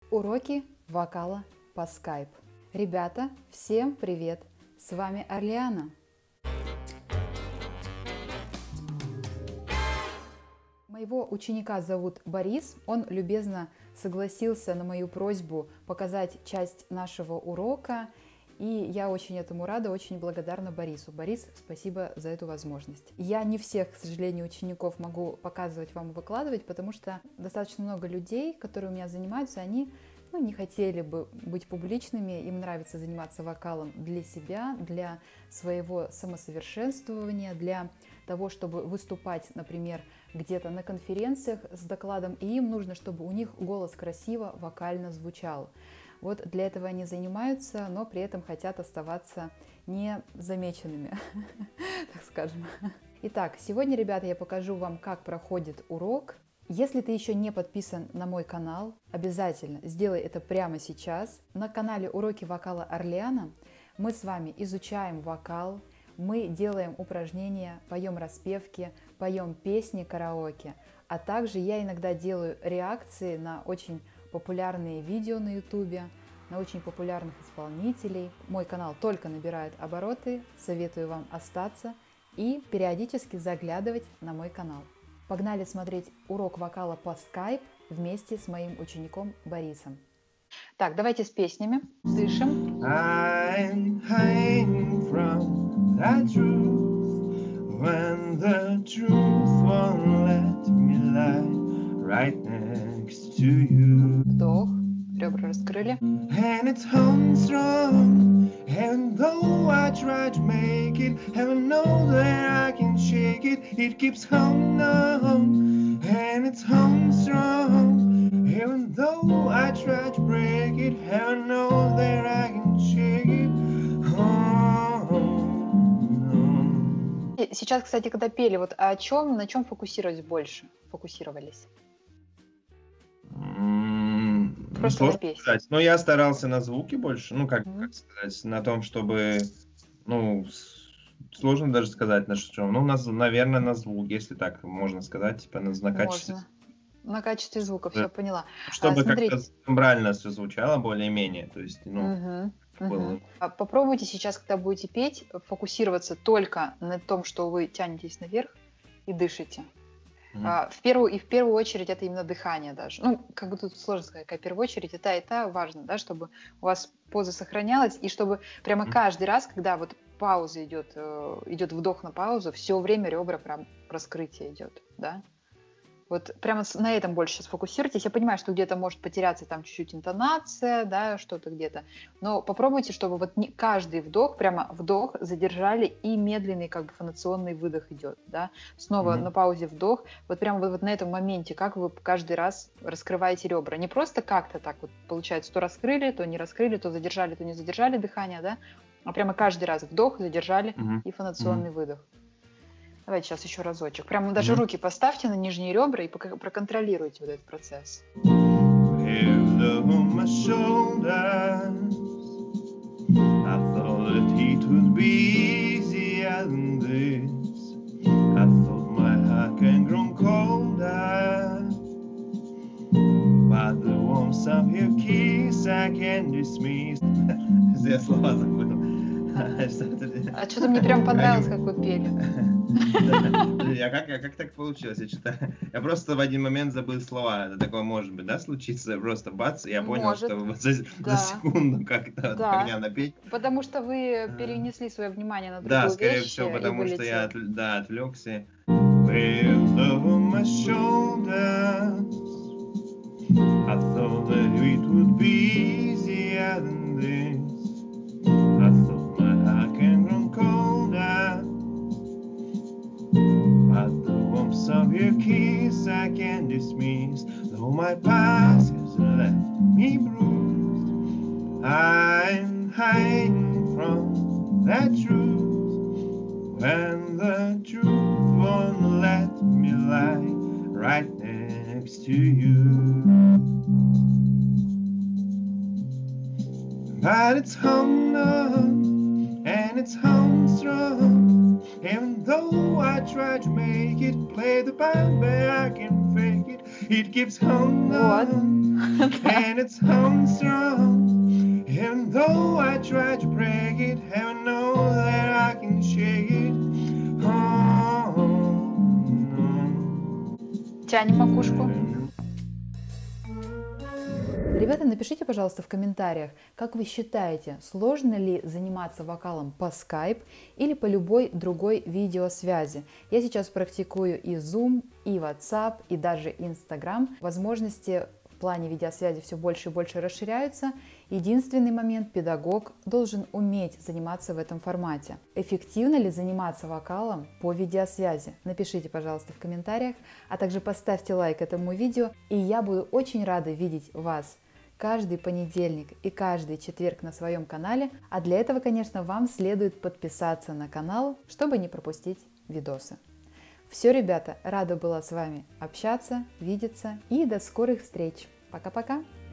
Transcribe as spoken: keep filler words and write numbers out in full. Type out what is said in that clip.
Уроки вокала по Skype. Ребята, всем привет! С вами Орлеана. Моего ученика зовут Борис. Он любезно согласился на мою просьбу показать часть нашего урока. И я очень этому рада, очень благодарна Борису. Борис, спасибо за эту возможность. Я не всех, к сожалению, учеников могу показывать вам и выкладывать, потому что достаточно много людей, которые у меня занимаются, они ну, не хотели бы быть публичными, им нравится заниматься вокалом для себя, для своего самосовершенствования, для того, чтобы выступать, например, где-то на конференциях с докладом, и им нужно, чтобы у них голос красиво, вокально звучал. Вот для этого они занимаются, но при этом хотят оставаться незамеченными, так скажем. Итак, сегодня, ребята, я покажу вам, как проходит урок. Если ты еще не подписан на мой канал, обязательно сделай это прямо сейчас. На канале Уроки вокала Орлеана мы с вами изучаем вокал, мы делаем упражнения, поем распевки, поем песни караоке, а также я иногда делаю реакции на очень популярные видео на ютубе, на очень популярных исполнителей. Мой канал только набирает обороты, советую вам остаться и периодически заглядывать на мой канал. Погнали смотреть урок вокала по Skype вместе с моим учеником Борисом. Так, давайте с песнями. Дышим. I'm hiding from that truth when the truth won't let me lie right next to you. Вдох, ребра раскрыли. And it's hung strong, and though I try to make it, heaven knows that I can shake it. It keeps hung on, and it's hung strong, even though I try to break it, heaven knows that I can shake it. Oh, oh, oh. Сейчас, кстати, когда пели, вот о чем, на чем фокусировались больше? Фокусировались? Просто сложно сказать. Но я старался на звуке больше, ну как, mm-hmm. как сказать, на том, чтобы, ну, сложно даже сказать на что. Ну, на, наверное, на звук, если так можно сказать, типа на, на качестве. Можно. На качестве звука, да. Все поняла. Чтобы а, как-то тембрально все звучало более-менее, то есть, ну, mm-hmm. было. Mm-hmm. Попробуйте сейчас, когда будете петь, фокусироваться только на том, что вы тянетесь наверх и дышите. Mm-hmm. В первую, и в первую очередь это именно дыхание даже. Ну, как бы тут сложно сказать, какая в первую очередь, и та, и та важно, да, чтобы у вас поза сохранялась, и чтобы прямо mm-hmm. каждый раз, когда вот пауза идет, идет вдох на паузу, все время ребра прям раскрытие идет, да. Вот прямо на этом больше сфокусируйтесь. Я понимаю, что где-то может потеряться там чуть-чуть интонация, да, что-то где-то. Но попробуйте, чтобы вот не каждый вдох, прямо вдох задержали и медленный как бы фонационный выдох идет, да. Снова mm-hmm. на паузе вдох. Вот прямо вот, вот на этом моменте, как вы каждый раз раскрываете ребра. Не просто как-то так вот получается, то раскрыли, то не раскрыли, то задержали, то не задержали дыхание, да. А прямо каждый раз вдох задержали mm-hmm. и фонационный mm-hmm. выдох. Давайте сейчас еще разочек. Прямо даже mm-hmm. руки поставьте на нижние ребра и проконтролируйте вот этот процесс. Я слова забыл. А что-то мне прям понравилось, как вы пели. А как, а как так получилось? Я, что-то, я просто в один момент забыл слова. Это такое может быть, да, случится? Просто бац, и я понял, может. что за, да. за секунду как-то да. меня напеть. Потому что вы перенесли свое внимание на другую Да, вещь. Да, скорее всего, потому что я да, отвлекся. I thought that it would be easier than this. I thought my heart can grow colder, but the warmth of your kiss I can't dismiss. Though my past has left me bruised, I'm hiding from that truth when the truth won't let me lie right next to you. But it's hung on, and it's hung strong, even though I try to make it, play the band back and fake it, it keeps hung on, and it's hung strong. And though I try to break it, heaven knows that I can shake it. Oh, no. Тянем макушку. Ребята, напишите, пожалуйста, в комментариях, как вы считаете, сложно ли заниматься вокалом по Skype или по любой другой видеосвязи. Я сейчас практикую и Zoom, и WhatsApp, и даже Instagram. Возможности в плане видеосвязи все больше и больше расширяются. Единственный момент – педагог должен уметь заниматься в этом формате. Эффективно ли заниматься вокалом по видеосвязи? Напишите, пожалуйста, в комментариях, а также поставьте лайк этому видео, и я буду очень рада видеть вас каждый понедельник и каждый четверг на своем канале. А для этого, конечно, вам следует подписаться на канал, чтобы не пропустить видосы. Все, ребята, рада была с вами общаться, видеться, и до скорых встреч. Пока-пока!